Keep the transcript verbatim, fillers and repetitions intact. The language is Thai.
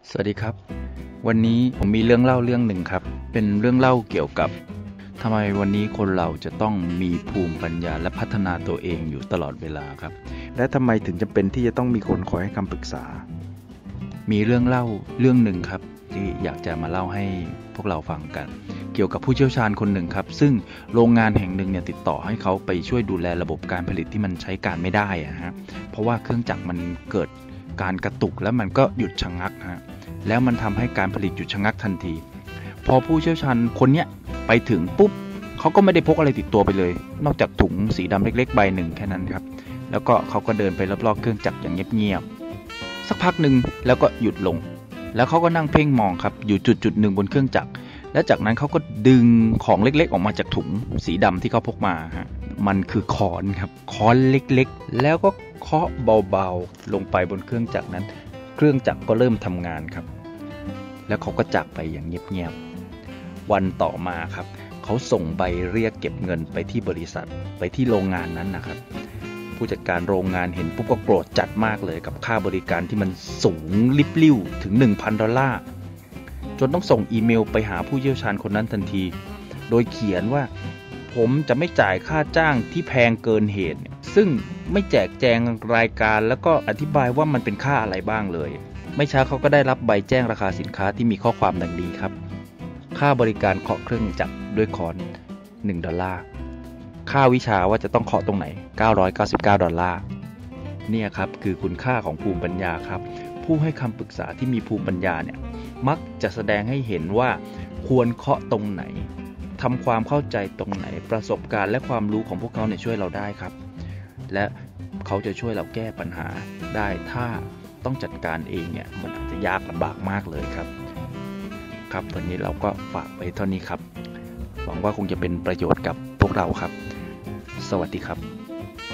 สวัสดีครับวันนี้ผมมีเรื่องเล่าเรื่องหนึ่งครับเป็นเรื่องเล่าเกี่ยวกับทำไมวันนี้คนเราจะต้องมีภูมิปัญญาและพัฒนาตัวเองอยู่ตลอดเวลาครับและทำไมถึงจำเป็นที่จะต้องมีคนคอยให้คำปรึกษามีเรื่องเล่าเรื่องหนึ่งครับที่อยากจะมาเล่าให้พวกเราฟังกันเกี่ยวกับผู้เชี่ยวชาญคนหนึ่งครับซึ่งโรงงานแห่งหนึ่งเนี่ยติดต่อให้เขาไปช่วยดูแลระบบการผลิตที่มันใช้การไม่ได้อะฮะเพราะว่าเครื่องจักรมันเกิดการกระตุกแล้วมันก็หยุดชะงักฮะแล้วมันทำให้การผลิตหยุดชะงักทันทีพอผู้เชี่ยวชาญคนเนี้ยไปถึงปุ๊บเขาก็ไม่ได้พกอะไรติดตัวไปเลยนอกจากถุงสีดำเล็กๆใบหนึ่งแค่นั้นครับแล้วก็เขาก็เดินไปรอบๆเครื่องจักรอย่างเงียบๆสักพักหนึ่งแล้วก็หยุดลงแล้วเขาก็นั่งเพ่งมองครับอยู่จุดจุดหนึ่งบนเครื่องจักรและจากนั้นเขาก็ดึงของเล็กๆออกมาจากถุงสีดำที่เขาพกมาฮะมันคือค้อนครับค้อนเล็กๆแล้วก็เคาะเบาๆลงไปบนเครื่องจักรนั้นเครื่องจักรก็เริ่มทำงานครับแล้วเขาก็จากไปอย่างเงียบๆวันต่อมาครับเขาส่งใบเรียกเก็บเงินไปที่บริษัทไปที่โรงงานนั้นนะครับผู้จัดการโรงงานเห็นปุ๊บก็โกรธจัดมากเลยกับค่าบริการที่มันสูงลิบลิ่วถึง หนึ่งพัน ดอลลาร์จนต้องส่งอีเมลไปหาผู้เชี่ยวชาญคนนั้นทันทีโดยเขียนว่าผมจะไม่จ่ายค่าจ้างที่แพงเกินเหตุซึ่งไม่แจกแจงรายการแล้วก็อธิบายว่ามันเป็นค่าอะไรบ้างเลยไม่ช้าเขาก็ได้รับใบแจ้งราคาสินค้าที่มีข้อความดังนี้ครับค่าบริการเคาะเครื่องจักรด้วยค้อนหนึ่งดอลลาร์ค่าวิชาว่าจะต้องเคาะตรงไหนเก้าร้อยเก้าสิบเก้าดอลลาร์เนี่ยครับคือคุณค่าของภูมิปัญญาครับผู้ให้คำปรึกษาที่มีภูมิปัญญาเนี่ยมักจะแสดงให้เห็นว่าควรเคาะตรงไหนทำความเข้าใจตรงไหนประสบการณ์และความรู้ของพวกเขาเนี่ยช่วยเราได้ครับและเขาจะช่วยเราแก้ปัญหาได้ถ้าต้องจัดการเองเนี่ยมันอาจจะยากลำบากมากเลยครับครับวันนี้เราก็ฝากไปเท่านี้ครับหวังว่าคงจะเป็นประโยชน์กับพวกเราครับสวัสดีครับ